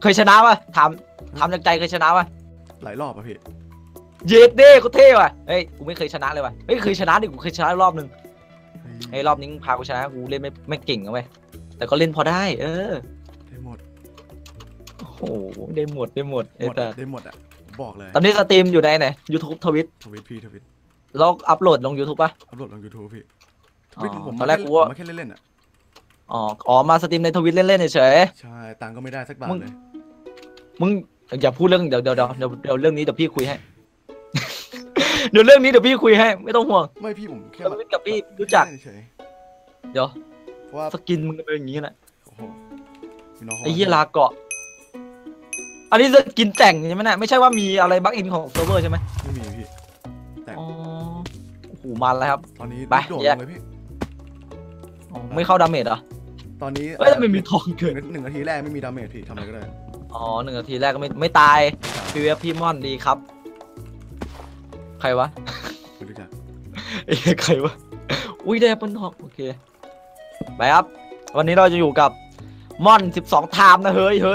เคยชนะป่ะถามจากใจเคยชนะป่ะหลายรอบอะพี่เย็ดเด้กูเท่ว่ะเฮ้ยกูไม่เคยชนะเลยว่ะเฮ้ยเคยชนะดิกูเคยชนะรอบนึงไอ้รอบนี้พากูชนะกูเล่นไม่เก่งนะเว้ยแต่ก็เล่นพอได้ได้หมดโอ้โหได้หมดได้หมดอะบอกเลยตอนนี้สตรีมอยู่ในไหน YouTube ทวิตพี่ทวิตแล้วอัพโหลดลง YouTube ป่ะอัพโหลดลง YouTube พี่ทวิตผมตอนแรกกูแค่เล่นๆอะอ๋อมาสตรีมในทวิตเล่นๆเฉยใช่ตังก็ไม่ได้สักบาทเลยมึงอย่าพูดเรื่องเดี๋ยวเรื่องนี้เดี๋ยวพี่คุยให้เดี๋ยวเรื่องนี้เดี๋ยวพี่คุยให้ไม่ต้องห่วงไม่พี่ผมแค่กับพี่รู้จักเดี๋ยวว่าสกินมึงเป็นอย่างนี้นะไอ้ยี่ลาเกาะอันนี้สกินแต่งใช่ไหมเนี่ยไม่ใช่ว่ามีอะไรบั๊กอินของเซิร์ฟเวอร์ใช่ไหมไม่มีพี่แต่โอ้โหมันแล้วครับตอนนี้ไปโดดลงเลยพี่ไม่เข้าดาเมจเหรอตอนนี้ไม่มีทองเกิน 1 นาทีแรกไม่มีดาเมจพี่ทำอะไรก็ได้ 1 นาทีแรกก็ไม่ตายพี่เวฟพี่ม่อนดีครับใครวะไม่รู้จักใครวะอุ้ยได้แอปเปิลทองโอเคไปครับวันนี้เราจะอยู่กับม่อน12ไทม์นะเฮ้ย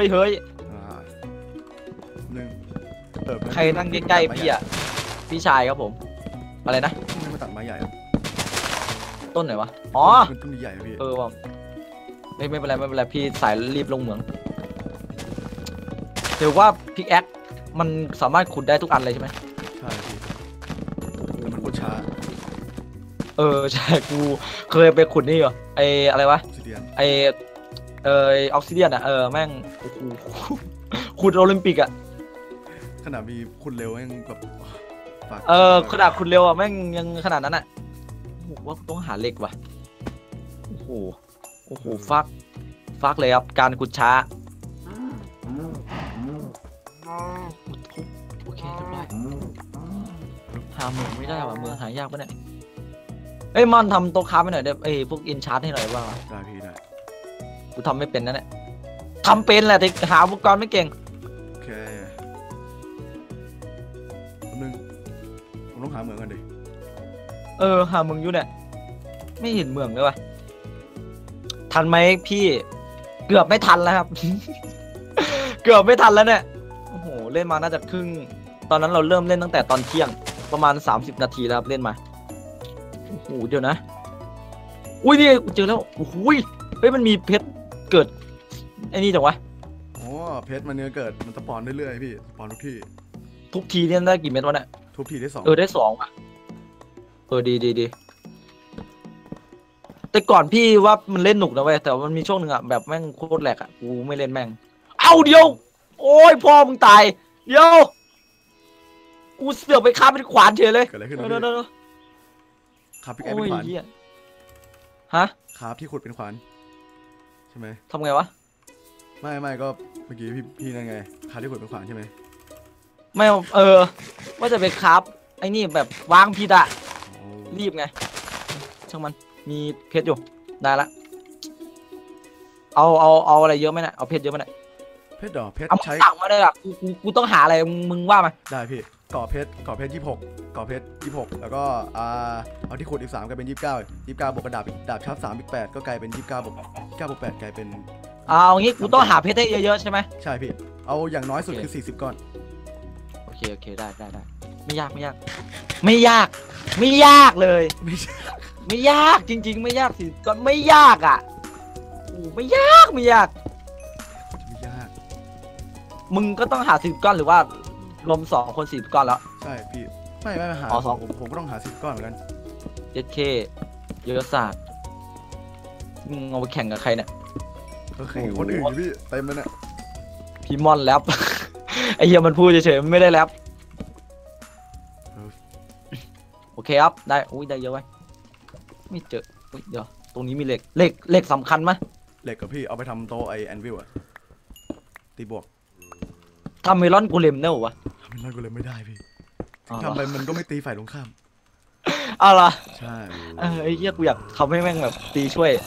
ใครนั่งใกล้ๆพี่อ่ะพี่ชายครับผมอะไรนะไม่มาตัดไม้ใหญ่ต้นไหนวะอ๋อต้นใหญ่พี่ว่ะไม่เป็นไรพี่สายรีบลงเหมืองถือว่าพิกแอคมันสามารถขุดได้ทุกอันเลยใช่ไหมใช่พี่แต่มันขุดช้าใช่กูเคยไปขุดนี่เหรอไออะไรวะไอออกซิเดียนอ่ะแม่งขุดโอลิมปิกอ่ะขนาดมีขุดเร็วยังแบบขนาดขุดเร็วอ่ะแม่งยังขนาดนั้นอ่ะว่าต้องหาเหล็กว่ะโอ้โหฟักเลยครับการขุดช้าโอเคเรียบร้อยหาเมืองไม่ได้ว่ะเมืองหายากปะเนี่ยมันทำโต๊ะค้าไปหน่อยได้พวกอินชาร์ตให้หน่อยบ้างได้พี่ได้กูทำไม่เป็นนะเนี่ยทำเป็นแหละแต่หาอุปกรณ์ไม่เก่งโอเคนึงผมต้องหาเมืองกันดิหาเมืองอยู่เนี่ยไม่เห็นเมืองเลยวะทันไหมพี่เกือบไม่ทันแล้วครับ เกือบไม่ทันแล้วเนี่ยโอ้โหเล่นมาน่าจะครึ่งตอนนั้นเราเริ่มเล่นตั้งแต่ตอนเที่ยงประมาณ30 นาทีแล้วครับเล่นมาโอ้โหเดี๋ยวนะอุ้ยนี่เจอแล้วโอ้โหมันมีเพชรเกิดไอ้นี่จังวะเพชรมันเนี่ยเกิดมันสปอนเรื่อยๆพี่สปอนทุกทีเนี่ยได้กี่เม็ดวะเนี่ยทุกทีได้2 ได้2อ่ะดีแต่ก่อนพี่ว่ามันเล่นหนุกนะเว้ยแต่มันมีช่วงหนึ่งอ่ะแบบแม่งโคตรแหลกอ่ะกูไม่เล่นแม่งเอาเดียวโอ้ยพ่อมึงตายเดี๋ยวกูเสือกไปคาบเป็นขวานเฉยเลยเกิดอะไรขึ้นครับพี่แกเป็นขวานฮะครับที่ขุดเป็นขวานใช่ไหมทำไงวะไม่ก็เมื่อกี้พี่นั่นไงคาที่ขุดเป็นขวานใช่ไหมไม่ว่าจะไปคาบไอ้นี่แบบวางผิดอะรีบไงช่างมันมีเพชรอยู่ได้ละเอาอะไรเยอะไหมเนี่ยเอาเพชรเยอะไหมเนี่ยเพชรดอกเพชรใช้สั่งมาเลยล่ะกูต้องหาอะไรมึงว่ามาได้พี่ก่อเพชร26ก่อเพชร26แล้วก็เอาที่ขุดอีก3กลายเป็น29บวกกระดาบชับ3อีก8ก็กลายเป็น29บวก8กลายเป็นเอางี้กูต้องหาเพชรได้เยอะๆใช่ไหมใช่พี่เอาอย่างน้อยสุดคือ40ก้อนโอเคได้ไม่ยากเลยไม่ยากจริงๆไม่ยาก40ก้อนไม่ยากอ่ะไม่ยากมึงก็ต้องหา10ก้อนหรือว่ารวม2คน40ก้อนแล้วใช่พี่ไม่หาผมก็ต้องหา10ก้อนเหมือนกัน 7K เยอะศาสตร์มึงเอาไปแข่งกับใครเนี่ยแข่งคนอื่นพี่เต็มเลยเนี่ยพี่มอนแรปไอเหี้ยมันพูดเฉยๆไม่ได้แรปโอเคครับได้ได้เยอะไว้ไม่เจอเดี๋ยวตรงนี้มีเหล็กสำคัญไหมเหล็กกับพี่เอาไปทำโต๊ะไอแอนวิลอะตีบวกทำเมลอนกูเลมเนี่ยหรอวะทำเมลอนกูเลมไม่ได้พี่ทำไปมันก็ไม่ตีฝ่ายตรงข้ามอะไรใช่ไอ้เหี้ยกูอยากทำให้แม่งแบบตีช่วย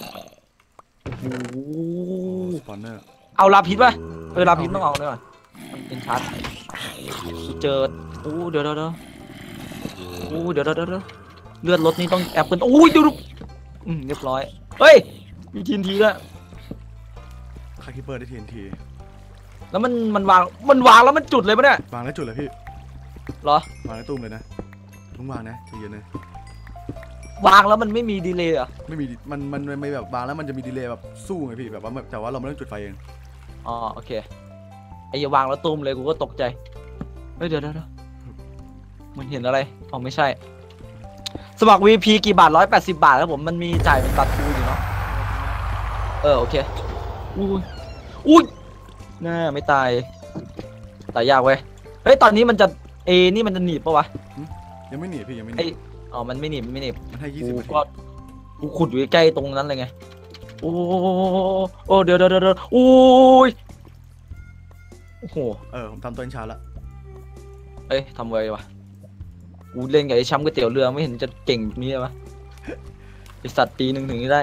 สปอนเนอร์เอาลาพิษป่ะลาพิษต้องเอาด้วยเป็นชาร์จเจอเดี๋ยวเลือดรถนี่ต้องแอบกันดูเรียบร้อยเฮ้ยมีทีนทีแล้วคาคิปเปอร์ได้ทีนทีแล้วมันวางแล้วมันจุดเลยปะเนี่ยวางแล้วจุดเลยพี่เหรอวางแล้วตุ้มเลยนะต้องวางนะใจเย็นนะวางแล้วมันไม่มีดีเลย์เหรอไม่มีมันไม่แบบวางแล้วมันจะมีดีเลย์แบบสู้ไงพี่แบบว่าแต่ว่าเราไม่ต้องจุดไฟเองอ๋อโอเคไอ้อย่าวางแล้วตุ้มเลยกูก็ตกใจเฮ้ยเดี๋ยวมันเห็นอะไรอ๋อไม่ใช่สมัคร VP กี่บาท180 บาทครับผมมันมีจ่ายเป็นบัตรทูอยู่เนาะโอเคอุ้ยน่าไม่ตายยากเว้ยเฮ้ยตอนนี้มันจะนี่มันจะหนีบปะวะยังไม่หนีพี่ยังไม่หนีอ๋อมันไม่หนีบมันให้กู 20 นาทีก็กูขุดอยู่ใกล้ตรงนั้นเลยไงโอ้เดี๋ยวอุ้ยโอ้โหผมทำตัวเองช้าละเอ้ยทำไววะกูเล่นกับไอ้ช้ำก๋วยเตี๋ยวเรือไม่เห็นจะเก่งแบบนี้เลยวะไอสัตว์ตีหนึ่งถึงนี้ได้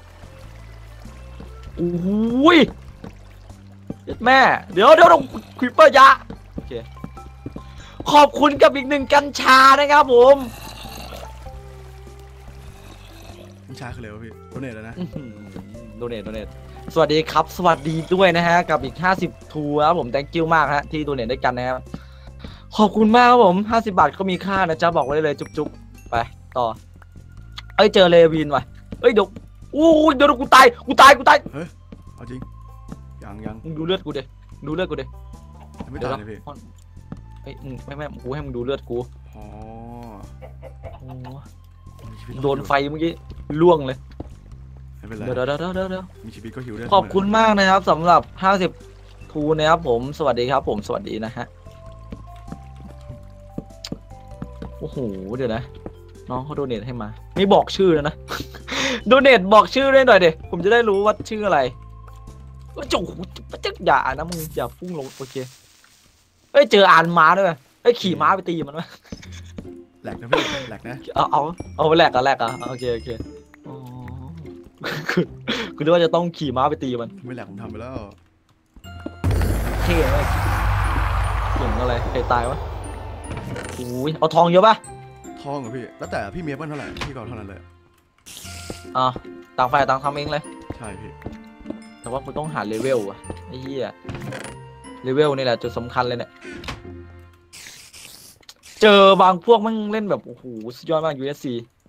อุ้ยแม่เดี๋ยวควิปเปอร์ยะโอเคขอบคุณกับอีก1 กัญชานะครับผมมันช้าคือเร็วพี่โดเนทแล้วนะโดเนทสวัสดีครับสวัสดีด้วยนะฮะกับอีก50ทูครับผม thank you มากฮะที่โดเนทด้วยกันนะครับขอบคุณมากครับผม50 บาทก็มีค่านะจ๊ะบอกไว้เลยจุ๊บไปต่อเจอเลวินว่ะเดี๋ยวเดี๋ยวกูตายเฮ้ยเอาจริงยังมึงดูเลือดกูดิไม่ตายเลยพี่ไม่กูให้มึงดูเลือดกูอ๋อโดนไฟเมื่อกี้ล่วงเลยไม่เป็นไรเดี๋ยวมีชีวิตก็หิวได้ขอบคุณมากนะครับสำหรับ50ทูนะครับผมสวัสดีครับผมสวัสดีนะฮะโอ้โหเดี๋ยวนะน้องเขาโดเนทให้มาไม่บอกชื่อแล้วนะ โดเนทบอกชื่อได้หน่อยเดี๋ยวผมจะได้รู้ว่าชื่ออะไรจุ๊บอย่านะมึงอย่าพุ่งลงโอเคเจออ่านม้าด้วยขี่ม้าไปตีมันวะแหลกนะพี่แหลกนะเอาแหลกอะโอเคอ๋อคือว่าจะต้องขี่ม้าไปตีมันไม่แหลกผมทำไปแล้วเท่เลยเก่งอะไรใครตายวะอุ้ยเอาทองเยอะปะทองเหรอพี่แล้วแต่พี่เมียเปิ้ลเท่าไหร่พี่ก็เท่านั้นเลยต่างฝ่ายต่างทำเองเลยใช่พี่แต่ว่ากูต้องหาเลเวลอะไอ้เหี้ยเลเวลนี่แหละจุดสำคัญเลยเนี่ยเจอบางพวกมันเล่นแบบโอ้โหสุดยอดมาก USC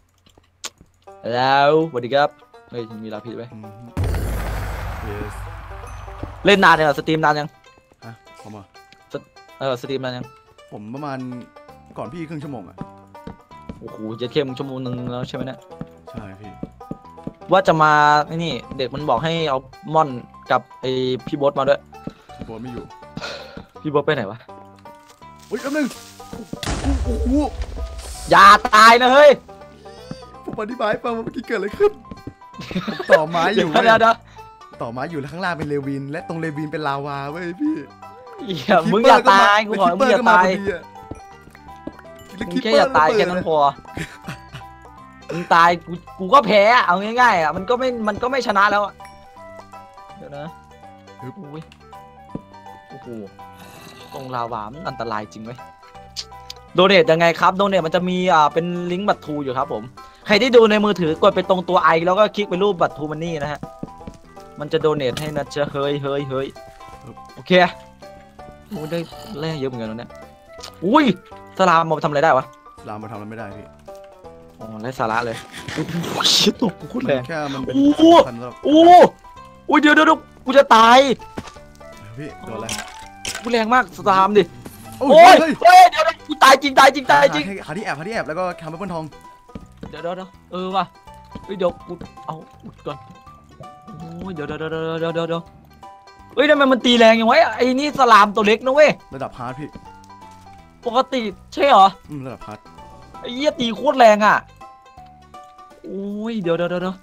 แล้วสวัสดีครับเฮ้ยมีลาผิดไหม yes เล่นนานยังสตรีมนานยังผมอ่ะสตรีมนานยังผมประมาณก่อนพี่ครึ่งชั่วโมงอ่ะโอ้โหจะเข้มชั่วโมงนึงแล้วใช่ไหมเนี่ยใช่พี่ว่าจะมานี่เด็กมันบอกให้เอาม่อนกับไอพี่โบ๊ทมาด้วยพี่โบ๊ทไม่อยู่พี่โบ๊ทไปไหนวะอุ้ยแป๊บนึงโอ้โหอย่าตายนะเฮ้ยผมอธิบายไปว่าเมื่อกี้เกิดอะไรขึ้นต่อไม้อยู่เดี๋ยวต่อไม้อยู่แล้วข้างล่างเป็นเลวินและตรงเลวินเป็นลาวาเว้ยพี่มึงอย่าตายกูบอกมึงอย่าตายแล้วมึงแค่อย่าตายแค่นั้นพอมึงตายกูก็แพ้เอาง่ายๆอ่ะมันก็ไม่ชนะแล้วอ่ะเดี๋ยวนะโอ้โหตรงลาวามันอันตรายจริงไหมโดเนทยังไงครับโดเนทมันจะมีเป็นลิงก์บัตรทูอยู่ครับผมใครที่ดูในมือถือกดไปตรงตัวไอแล้วก็คลิกไปรูปบัตรทูมันนี่นะฮะมันจะโดเนทให้นะจะเฮ้ยโอเคโอ้ได้แร่เยอะเหมือนกันเนี่ยอุ้ยสลามมาทำอะไรได้วะสลามมาทำอะไรไม่ได้พี่อ๋อไร้สาระเลยโอ้โหชิตกกูแรงแค่มันเป็นโอ้โหพันสำหรับโอ้เดี๋ยวกูจะตายพี่โดนอะไรกูแรงมากสลามดิโอ้โอ้ยเฮ้ยเดี๋ยวกูตายจริงหาที่แอบแล้วก็ทำเป็นทองเดี๋ยวว่ะเดี๋ยวกูเอาก่อนโอ้ยเดี๋ยวเฮ้ยทำไมมันตีแรงอย่างไว้ไอ้นี่สลามตัวเล็กนะเว้ยระดับฮาร์ดพี่ปกติใช่เหรอระดับฮาร์ดไอ้เหี้ยตีโคตรแรงอ่ะโอ้ยเดี๋ยว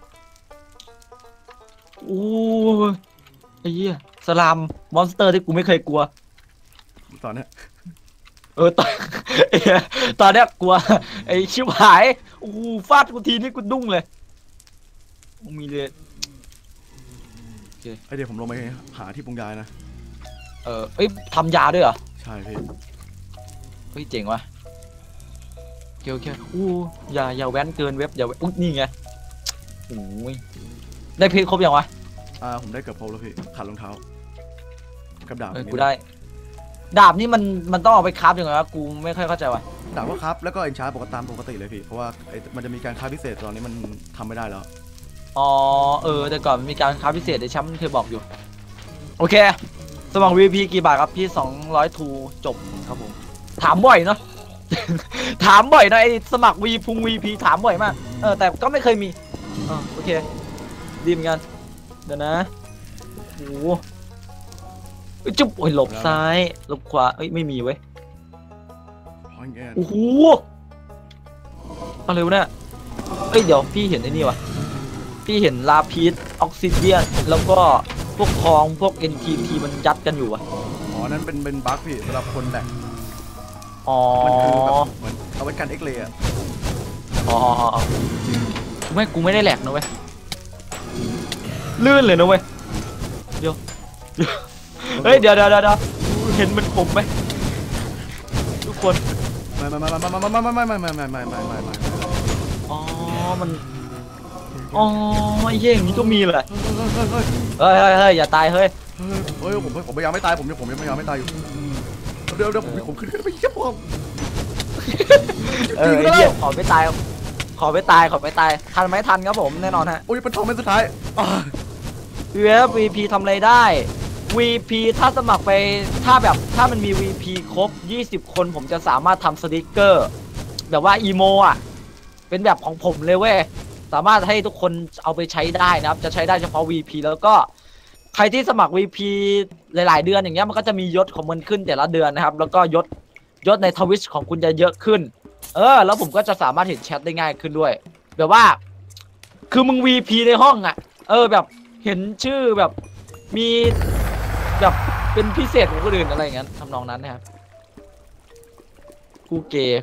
โอ้ยไอ้เหี้ยสลามมอนสเตอร์ที่กูไม่เคยกลัวตอนเนี้ยตอนเนี้ยกลัวไอ้ชิบหายโอ้ฟาดกูทีนี่กูดุ้งเลยมีเลยเดี๋ยวผมลงไปหาที่ปรุงยานะทำยาด้วยเหรอใช่พี่เฮ้ยเจ๋งว่ะโอเคอย่าแว้นเกินเว็บอย่าอุ๊ยนี่ไงโอ้ยได้เพชรครบยังวะผมได้เกือบครบแล้วพี่ขาดรองเท้ากับดาบกูได้ ดาบนี่มันต้องเอาไปคราฟยังไงวะกูไม่ค่อยเข้าใจว่ะดาบก็ครับแล้วก็เอ็นชาร์ปกติตามปกติเลยพี่เพราะว่ามันจะมีการคราฟพิเศษตอนนี้มันทำไม่ได้แล้วอ๋อแต่ก่อนมันมีการคราฟพิเศษในแชมป์เคยบอกอยู่โอเคสมัคร VP กี่บาทครับพี่200ทูจบครับผมถามบ่อยเนาะ ถามบ่อยนะไอ้สมัคร VP ถามบ่อยมากแต่ก็ไม่เคยมีโอเคดีเหมือนกันเดี๋ยวนะโอ้โหจุ๊บโอ้ยหลบซ้ายหลบขวาเอ้ยไม่มีเว้ย โอ้โหอะไรวะเนี่ยเอ้ยเดี๋ยวพี่เห็นไอ้นี่วะพี่เห็นลาพีสออกซิเดียนแล้วก็พวกทองพวก NTT มันยัดกันอยู่วะอ๋อนั่นเป็นบั๊กพี่สำหรับคนแหลกอ๋อมันคือแบบเหมือนเอาไว้กันเอ็กเลย์อะอ๋อกูไม่ได้แหลกนะเว้ยลื่นเลยนะเว้ยเดี๋ยวเฮ้ยเดี๋ยวเห็นมันคมไหมทุกคนไม่อ๋อมันอ๋อไอ้เหี้ยอย่างนี้ก็มีเลยเฮ้ยอย่าตายเฮ้ยผมพยายามไม่ตายผมยังพยายามไม่ตายอยู่เดี๋ยวผมขึ้นไปเยี่ยมผมไอ้เหี้ยขอไม่ตายทันไหมทันครับผมแน่นอนฮะโอ้ยเป็นทองเป็นสุดท้าย VP ทำอะไรได้ VP ถ้าสมัครไปถ้ามันมี VP ครบ20คนผมจะสามารถทำสติกเกอร์แบบว่าอีโมอ่ะเป็นแบบของผมเลยเว้ยสามารถให้ทุกคนเอาไปใช้ได้นะครับจะใช้ได้เฉพาะ VP แล้วก็ใครที่สมัคร VP หลายๆเดือนอย่างเงี้ยมันก็จะมียศของมันขึ้นแต่ละเดือนนะครับแล้วก็ยศในทวิชของคุณจะเยอะขึ้นแล้วผมก็จะสามารถเห็นแชทได้ง่ายขึ้นด้วยแบบว่าคือมึง VP ในห้องอ่ะแบบเห็นชื่อแบบมีแบบเป็นพิเศษของคนอื่นอะไรอย่างเงี้ยทำนองนั้นนะครับกูเกย์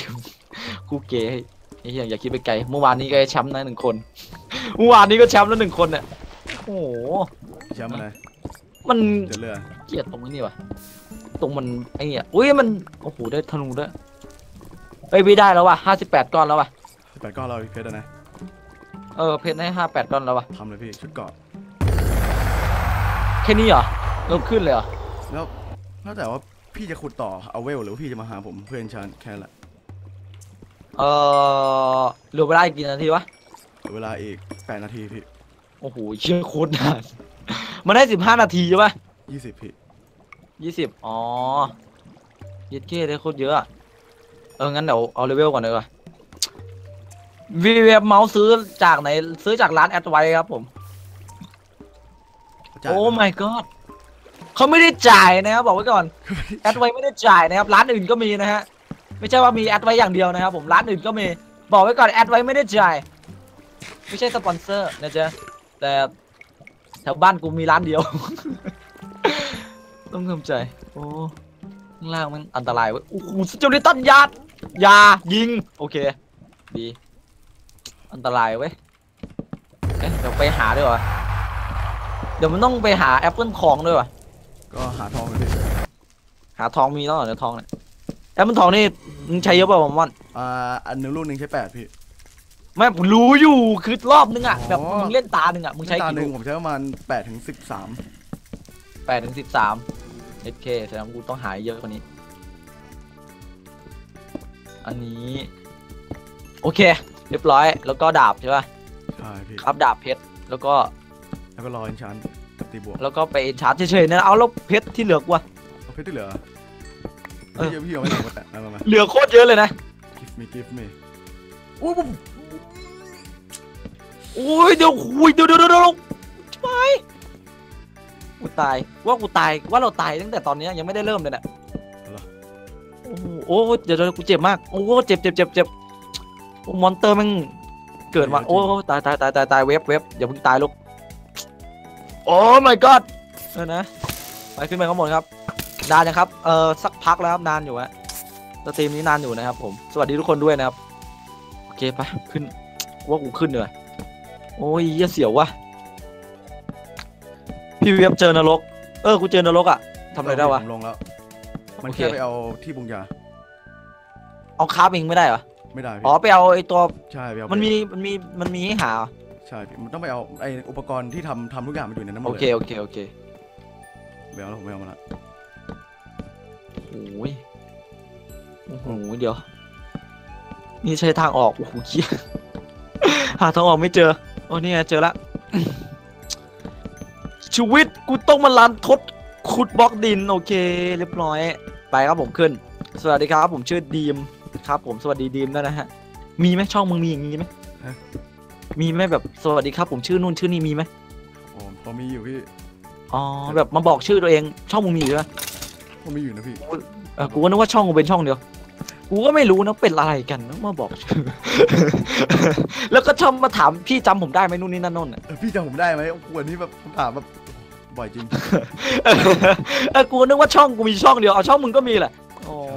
ไอ้เหี้ยอย่าคิดไปไกลเมื่อวานนี้ก็แชมป์นะ1 คนเมื่อวานนี้ก็แชมป์แล้ว1 คนเนี่ยโอ้โหแชมป์อะไรมันเดือดเลือดเกลียดตรงนี้วะตรงมันไอ้เนี่ยอุ้ยมันโอ้โหได้ธนูด้วยเฮ้ยพี่ได้แล้วว่ะ58 ก้อนแล้วว่ะแต่ก็เราเพชรนะเพชรให้58 ก้อนแล้วว่ะทำเลยพี่ชุดเกาะแค่นี้เหรอเราขึ้นเลยเหรอแล้วถ้าแต่ว่าพี่จะขุดต่อเอาเวลหรือพี่จะมาหาผมเพื่อนชันแค่ละเหลือเวลาอีกกี่นาทีวะเวลาอีก8 นาทีพี่โอ้โหเชื่อโคตรนานมันได้15 นาทีใช่ปะ 20พี่ 20อ๋อยึดเก้ได้โคตรเยอะอะงั้นเดี๋ยวเอาเลเวลก่อนเลยว่ะวีเว็บเมาส์ซื้อจากไหนซื้อจากร้านแอดไวครับผมโอ้ my god เขาไม่ได้จ่ายนะครับบอกไว้ก่อนแอดไวไม่ได้จ่ายนะครับร้านอื่นก็มีนะฮะไม่ใช่ว่ามีแอดไวอย่างเดียวนะครับผมร้านอื่นก็มีบอกไว้ก่อนแอดไวไม่ได้จ่ายไม่ใช่สปอนเซอร์นะจ๊ะแต่แถวบ้านกูมีร้านเดียว ต้องทำใจโอ้ข้างล่างมันอันตรายเว้ยโอ้โหสเจลิตันยายิงโอเคดีอันตรายเว้ยเดี๋ยวไปหาด้วยวะเดี๋ยวมันต้องไปหาแอปเปิลทองด้วยวะก็หาทองเลยพี่หาทองมีแล้วเหรอเนี่ยทองเนี่ยแอปเปิลทองนี่มึงใช้เยอะเปล่าผมว่าอันหนึ่งลูกหนึ่งใช้8พี่ไม่ผมรู้อยู่คือรอบนึงอ่ะอ๋อแบบมึงเล่นตาหนึ่งอ่ะมึงใช้ตากี่หนึ่ลูงกผมใช้ประมาณ8 ถึง 8 ถึง 13 SK แสดงว่ากูต้องหาเยอะกว่านี้อันนี้โอเคเรียบร้อยแล้วก็ดาบใช่ป่ะใช่พี่ครับดาบเพชรแล้วก็รอเอ็นชันตีบวกแล้วก็ไปเอ็นชาร์จเฉยๆนะเอาแล้วเพชรที่เหลือกว่าเอาเพชรที่เหลือเออพี่เอาไม่ได้หมดแต่มาเหลือโคตรเยอะเลยนะ give me โอ้ยผมโอ้ยเดี๋ยวทำไมกูตายว่าเราตายตั้งแต่ตอนนี้ยังไม่ได้เริ่มเลยนะโอ้โหโอ้เดี๋ยวกูเจ็บมากโอ้เจ็บโอ้มอนเตอร์มันเกิดมาโอ้ตายเว็บอย่าเพิ่งตายลูกโอ้ my god นะไปขึ้นไปข้างบนครับนานนะครับสักพักแล้วครับนานอยู่ฮะสตรีมนี้นานอยู่นะครับผมสวัสดีทุกคนด้วยนะครับโอเคไปขึ้นว่ากูขึ้นเลยโอ้ยเหี้ยเสียววะพี่เว็บเจอนรกกูเจอนรกอ่ะทำอะไรได้วะลงแล้วมันโอเคแค่ไปเอาที่บุงยาเอาคราฟเองไม่ได้เหรอไม่ได้อ๋อพี่ไปเอาไอ้ตัวใช่ไปเอามันมีให้หาเหรอใช่พี่มันต้องไปเอาไออุปกรณ์ที่ทำทุกอย่างมันอยู่ในนั้นหมดโอเลยเคไม่เอาแล้วผมไม่เอามาละโอ้ยโอ้โหเดี๋ยวนี่ใช่ทางออกโอ้โหเหี้ยหาทางออกไม่เจอโอ้นี่ไงเจอละชีวิตกูต้องมาลันทดขุดบล็อกดินโอเคเรียบร้อยไปครับผมขึ้นสวัสดีครับผมชื่อดีมครับผมสวัสดีดีมด้วยนะฮะมีไหมช่องมึงมีอย่างงี้ไหมมีไหมแบบสวัสดีครับผมชื่อนู่นชื่อนี่มีไหมอ๋อพอมีอยู่พี่อ๋อแบบมาบอกชื่อตัวเองช่องมึงมีอยู่ใช่ไหมพอมีอยู่นะพี่กูก็นึกว่าช่องกูเป็นช่องเดียวกูก็ไม่รู้นะเป็นอะไรกันนะมาบอกชื่อ แล้วก็ชอบมาถามพี่จำผมได้ไหมนู่นนี่นั่นโน่นพี่จำผมได้ไหมโอ้โหอันนี้แบบคำถามแบบบ่อยจริงกูนึกว่าช่องกูมีช่องเดียวเอาช่องมึงก็มีแหละอ๋อ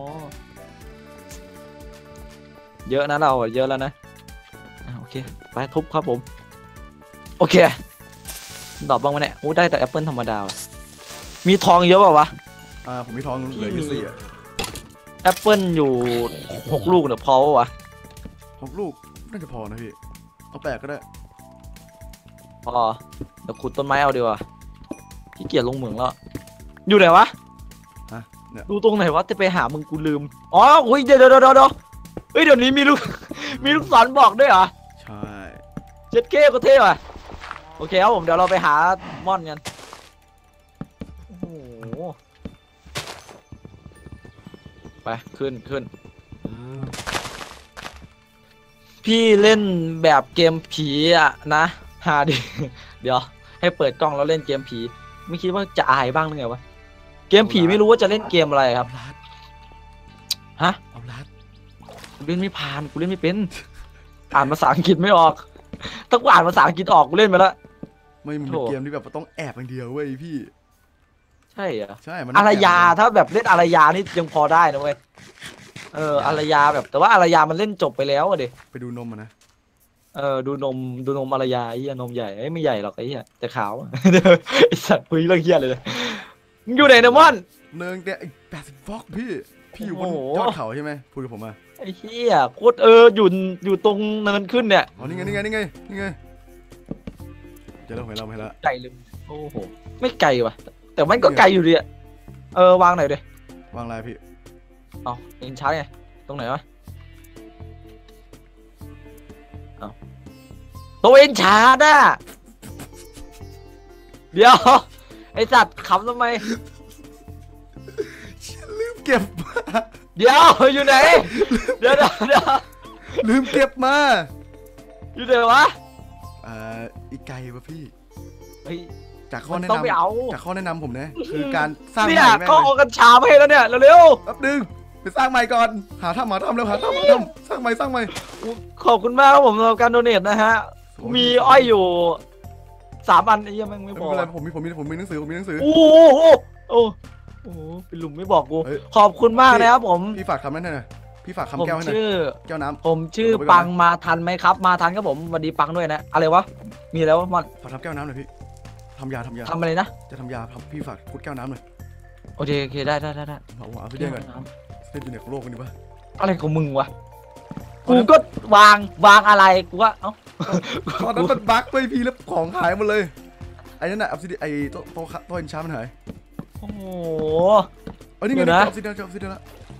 เยอะนะเราเยอะแล้วนะโอเคไปทุบครับผมโอเคดอกบ้างไหมเนี่ยโอ้ได้แต่แอปเปิลธรรมดามีทองเยอะเปล่าวะผมมีทองเหลืออยู่4 แอปเปิลอยู่6 ลูกเนี่ยพอปะวะ 6 ลูกน่าจะพอนะพี่เอา8ก็ได้พอเดี๋ยวขุดต้นไม้เอาดีกว่าขี้เกียจลงเหมืองแล้วอยู่ไหนวะเนี่ยดูตรงไหนวะจะไปหามึงกูลืมอ๋อโอ้ยเดี๋ยวเฮ้ยเดี๋ยวนี้มีลูก มีลูกศรบอกด้วยเหรอใช่เจ็ดเก้ก็เท่ว่ะโอเคครับผมเดี๋ยวเราไปหาม่อนกันโอ้โหไปขึ้นพี่เล่นแบบเกมผีอะนะหาดิ เดี๋ยวให้เปิดกล้องแล้วเล่นเกมผีไม่คิดว่าจะอายบ้างหรือไงวะเกมผีไม่รู้ว่าจะเล่นเกมอะไรครับเอาลัดฮะเอาลัดกูเล่นไม่ผ่านกูเล่นไม่เป็น อ่านภาษาอังกฤษไม่ออกถ้ากูอ่านภาษาอังกฤษออกกูเล่นไปแล้วไม่มันเป็นเกมที่แบบต้องแอบอย่างเดียวเว้ยพี่ใช่เหรอใช่มันอารยาถ้าแบบเล่นอารยานี่ยังพอได้นะเว้ยอารยาแบบแต่ว่าอารยามันเล่นจบไปแล้วอะดิไปดูนมอะนะดูนมอารยาไอ้เหี้ยนมใหญ่ไอ้ยไม่ใหญ่หรอกไอ้เหี้ยแต่ขาว ไอ้สัตว์ปุยเรื่องเหี้ยเลยมึงอยู่ไหนเนมอนเนิงเนี่ยไอ้80 บล็อกพี่อยู่บนโอ้โหยอดเขาใช่ไหมคุยกับผมมาไอ้เหี้ยโคตรอยู่ตรงเนินขึ้นเนี่ยอ๋อนี่ไงเจอแล้วเห็นแล้วไกลเลยโอ้โหไม่ไกลว่ะแต่มันก็ไกลอยู่ดีอะวางหน่อยดิวางลายพี่เอาเอ็นช้าไงตรงไหนวะเอาตัวเอ็นช้าน่ะเดี๋ยวไอสัตว์ขำทำไมลืมเก็บมาเดี๋ยวอยู่ไหนเดี๋ยวลืมเก็บมาอยู่ไหนวะอีกไกลวะพี่เฮ้ยจากข้อมันแนะต้องไปนำเอาจากข้อแนะนำผมนะคือการสร้างใหเนี่ม่ยแม่งเขาเลยเอากัญชามาให้แล้วเนี่ยเร็วแป๊บนึงไปสร้างใหม่ก่อนหาทำแล้วหาทำสร้างใหม่ๆขอบคุณมากครับผมสำหรับการโดเนทนะฮะมีอ้อยอยู่3 อันไอ้เหี้ยังไม่ไม่พอเป็นไรผมมีหนังสือโอ้โหโอ้โหเป็นหลุมไม่บอกกูเฮ้ยขอบคุณมากนะครับผมพี่ฝากคำนั้นหน่อยพี่ฝากผมคำแก้วให้หน่อยชื่อแก้วน้ำผมชื่อเอาไว้ก่อนนะปังมาทันไหมครับ มาทันครับผมสวัสดีปังด้วยนะอะไรวะมีแล้วะมันฝากทำแก้วน้ำหน่อยพี่ทำยาทำอะไรนะจะทำยาพี่ฝากพุดแก้วน้ำหน่อยโอเคได้เอาพี่เด่นก่อนเล่นอยู่ในโลกกันดีป่ะอะไรของมึงวะกูก็วางอะไรกูว่าเอ้าตอนนั้นมันบั๊กไปพี่แล้วของหายหมดเลยไอ้นั่นน่ะอัพซิเดไอ้โต๊ะอินชามันหายโอ้โหนี่ไงเดี๋ยวนะอัพซิเดแล้ว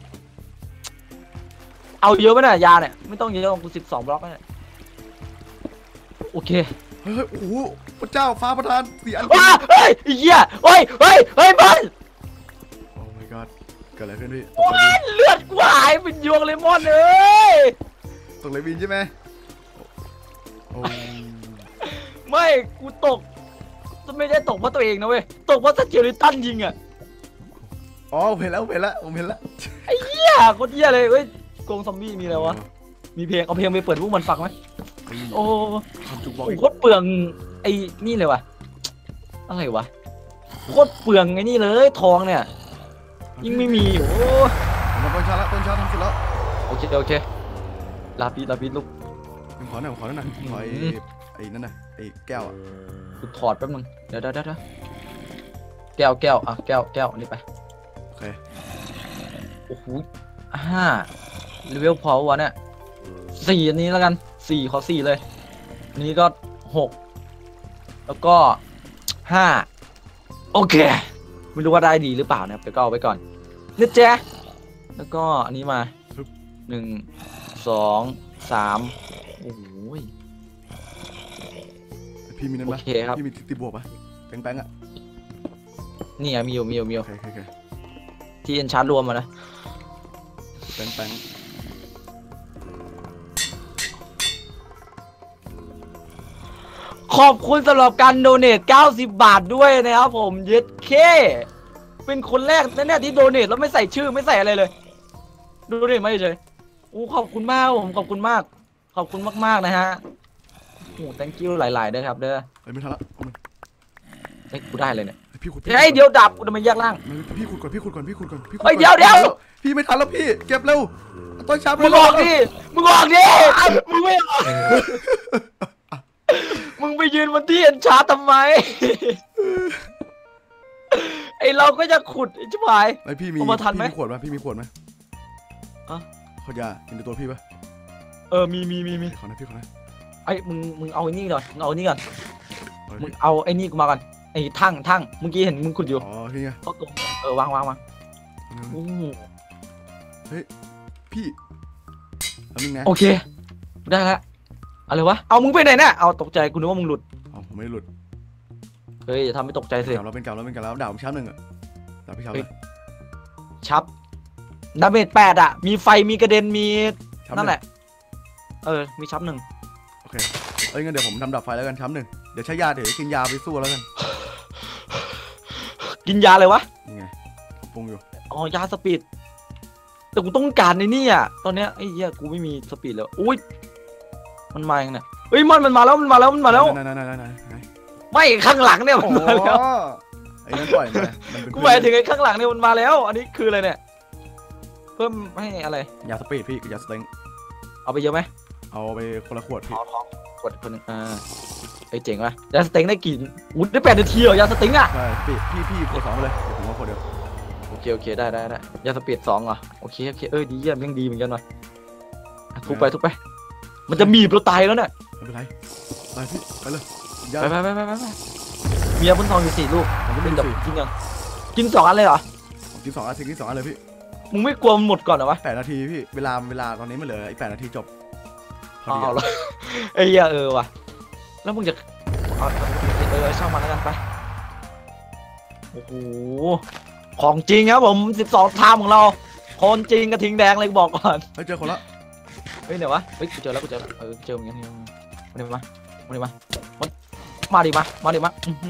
เอาเยอะไหมน่ะยาเนี่ยไม่ต้องเยอะของกู12 บล็อกแล้วเนี่ยโอเคเฮ้ยโอ้โหพระเจ้าฟ้าประทาน4 อันว้าเฮ้ยไอ้เหี้ยเฮ้ยบอลโอ้ my god เกิดอะไรขึ้นพี่ว้าเลือดกูหายเป็นยวงเลมอนเลยตกเลยบินใช่ไหมโอ้ไม่กูตกไม่ได้ตกเพราะตัวเองนะเว้ยตกเพราะสเกลิตันยิงอ่ะอ๋อผมเห็นแล้วผมเห็นแล้วไอ้เหี้ยโคตรเหี้ยเลยเว้ยกรงซอมบี้มีอะไรวะมีเพลงเอาเพลงไปเปิดพวกมันฟังไหมโอ้ทำจุกบอกโหอีกโคตรเปลืองไอ้นี่เลยวะอะไรวะโคตรเปลืองไอ้นี่เลยทองเนี่ยยิ่งไม่มีโอ้ผมต้นชาทำเสร็จแล้วโอเคลาปิดลูกผมขอหน่อยขอไอ้นั่นน่ะไอ้แก้วกูถอดแป๊บนึงเดี๋ยวแก้วอ่ะแก้วอันนี้ไปโอเคโอ้โห5เลเวลพอวะเนี่ย4อันนี้แล้วกัน4ขอ4เลยอันนี้ก็6แล้วก็5โอเคไม่รู้ว่าได้ดีหรือเปล่านะครับแต่ก็เอาไว้ก่อนนะจ๊ะแล้วก็อันนี้มา1 2 3โอ้โหพี่มีนั่นโอปะเคครับพี่มีติดบวกปะแป้งๆอ่ะนี่ไงมีอยู่โอเคที่เอ็นชาร์จรวมมานะแป้งขอบคุณสำหรับการโดเนท90 บาทด้วยนะครับผมเย็ดเคเป็นคนแรกนะเนี่ยที่โดเนทแล้วไม่ใส่ชื่อไม่ใส่อะไรเลยโดเนทมาเฉยๆอู้ขอบคุณมากผมขอบคุณมากขอบคุณมากๆนะฮะโอ้ thank you หลายๆด้วยครับเด้อไม่ทันละเฮ้ยกูได้เลยเนี่ยพี่ขุดเฮ้ยเดี๋ยวดับกูทำไมแยกล่างพี่ขุดก่อนพี่ขุดก่อนเฮ้ยเดี๋ยวพี่ไม่ทันแล้วพี่เก็บเร็วต้นชาร์ปมึงออกดิมึงไม่ออกมึงไปยืนบนที่เอ็นชาร์จทำไมไอเราก็จะขุดไอ้ชิบหายไอพี่มีเอามาทันไหมขวดไหมพี่มีขวดไหมอ่ะขวดยากินในตัวพี่ปะมีขอนะพี่ขอนะไอ้มึงเอาไอ้นี่ก่อนมึงเอาไอ้นี่ก่อนเอาดิมึงเอาไอ้นี่กูมาก่อนไอ้ทั้งเมื่อกี้เห็นมึงขุดอยู่อ๋อพี่ไงก็ตรงวางอู้หูพี่แล้วนึงนะโอเคได้แล้วอะไรวะเอามึงไปไหนเนี่ยเอาตกใจกูนึกว่ามึงหลุดอ๋อผมไม่ได้หลุดเฮ้ยอย่าทำให้ตกใจสิเก่าแล้วเป็นเก่าแล้วดาบผมช้ำหนึ่งอะดาบพี่ช้ำเฮ้เลย ยชับดาเมจ8อ่ะมีไฟมีกระเด็นมีนั่นแหละมีชับ 1 โอเคงั้นเดี๋ยวผมทำดับไฟแล้วกันช้ำหนึ่งเดี๋ยวใช้ยาเดี๋ยวกินยาไปสู้แล้วกันกินยาเลยวะนี่ไงผมปรุงอยู่อ๋อยาสปีดแต่กูต้องการในนี่อ่ะตอนเนี้ยไอ้เหี้ยกูไม่มีสปีดแล้วอุ้ยมันมาอย่างเนี่ยเฮ้ยมันมาแล้วไหนไม่ข้างหลังเนี่ยมันมาแล้วไอ้นั่นปล่อยมามันเป็นกูหมายถึงไอ้ข้างหลังเนี่ยมันมาแล้ว อันนี้คืออะไรเนี่ยเพิ่มให้อะไรยาสปีดพี่กับยาสเต็งเอาไปเยอะไหมเอาไปคนละขวดพี่กดคนหนึงไอ้เจ๋งว่ะยาสเต็งได้กี่อุ้ยได้8 นาทีเหรอยาสเต็งอ่ะใช่พี่ขวด2ไปเลยเดี๋ยวผมเอาขวดเดียวโอเคได้ยาสปีด2เหรอโอเคดีเยี่ยมยังดีเหมือนกันว่ะทุบไปมันจะมีบเราตายแล้วเนี่ยไม่เป็นไรไปพี่ไปเลยยาไปเมียบนทองอยู่4 ลูกผมก็เป็มีนแบบสี่กินยังกิน2 อันเลยเหรอผมกิน2 อันทิ้งที่2 อันเลยพี่มึงไม่กลัวมันหมดก่อนเหรอวะ 8 นาทีพี่เวลาตอนนี้มันเหลืออีก8 นาทีจบพอดีเอาละไอ้เหี้ยว่ะแล้วมึงจะเอาช่างมันแล้วกันไปโอ้โหของจริงครับผม12 ไทม์ของเราคนจริงกระทิงแดงเลยบอกก่อนเฮ้ยเจอคนละเฮ้ยเดี๋ยววะเฮ้ยกูเจอแล้วเจอเหมือนกันมาดิมาดิมา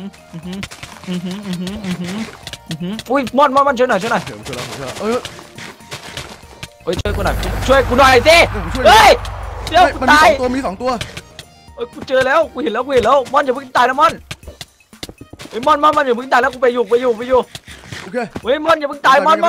อุ้ยมอนช่วยหน่อยเดี๋ยวผมช่วยแล้วเฮ้ยเฮ้ยช่วยกูหน่อยสิผมช่วยเฮ้ยเดี๋ยวกูมันตายมี2 ตัวเฮ้ยกูเจอแล้วกูเห็นแล้วมอนอย่าเพิ่งตายนะมอนเฮ้ยมอนอย่าเพิ่งตายแล้วกูไปอยู่โอเคเฮ้ยมอนอย่าเพิ่งตายมอน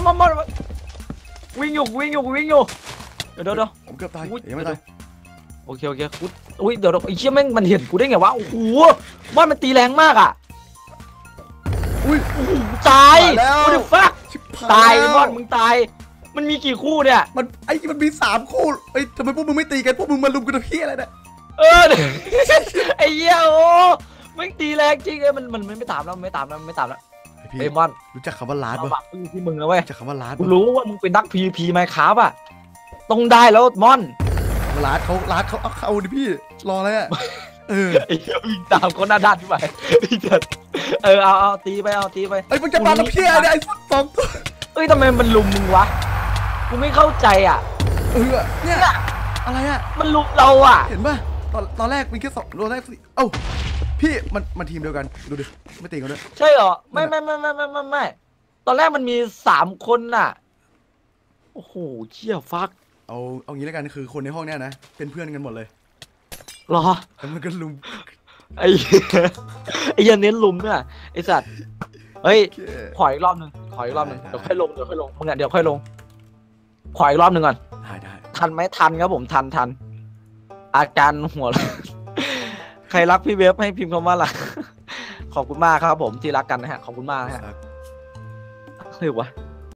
วิ่งอยู่เดี๋ยวผมเกือบตายยังไม่ตายโอเคกูอุ้ยเดี๋ยวไอ้เชี่ยแม่งมันเห็นกูได้ไงวะโอ้โหมอนมันตีแรงมากอ่ะอุ้ยตายแล้วโอ้ดิฟักชิบหตายแล้วมอนมึงตายมันมีกี่คู่เนี่ยมันมี3 คู่เอ้ยทำไมพวกมึงไม่ตีกันพวกมึงมาลุมกันทำเพี้ยอะไรเนี่ยไอ้เหี้ยโอ้แม่งตีแรงจริงไอ้มันไม่ตามแล้วไม่ตามแล้วพี่ไอ้มอนรู้จักคำว่าลาดเอาปะบักอยู่ที่มึงแล้วเว้ยรู้จักคำว่าลาดกูปะรู้ว่ามึงเป็นนัก PVP ไมค์ครับอ่ะต้องได้แล้วมอนลาดเขาเอาดิพี่รออะไรอ่ะไอ้เหี้ยวิ่งตามคนหน้าด้านที่ไปเอาตีไปเอ้ยมึงจะมาทำเพี้ยอะไรไอ้2 ตัวเอ้ยทำไมมันลุมมึงวะกูไม่เข้าใจอ่ะเนี่ยอะไรอ่ะมันลุมเราอ่ะเห็นป่ะตอนแรกมีแค่2ตอนแรก4เอ้าพี่มันทีมเดียวกันดูดิไม่ตีกันด้วยใช่เหรอไม่ตอนแรกมันมี3 คนน่ะโอ้โหเชี่ยฟักเอางี้แล้วกันคือคนในห้องเนี้ยนะเป็นเพื่อนกันหมดเลยหรอแล้วมันก็ลุมไอ้เหี้ยเน้นลุมเนี่ยไอ้สัตว์เฮ้ยขออีกรอบหนึ่งเดี๋ยวค่อยลงมึงอ่ะเดี๋ยวค่อยลงขออีกรอบหนึ่งก่อนได้ทันไหมทันครับผมทันอาการหัว ใครรักพี่เวฟให้พิมพ์คำว่ารัก ขอบคุณมากครับผมที่รักกันนะฮะขอบคุณมากนะฮะเฮ้ยวะ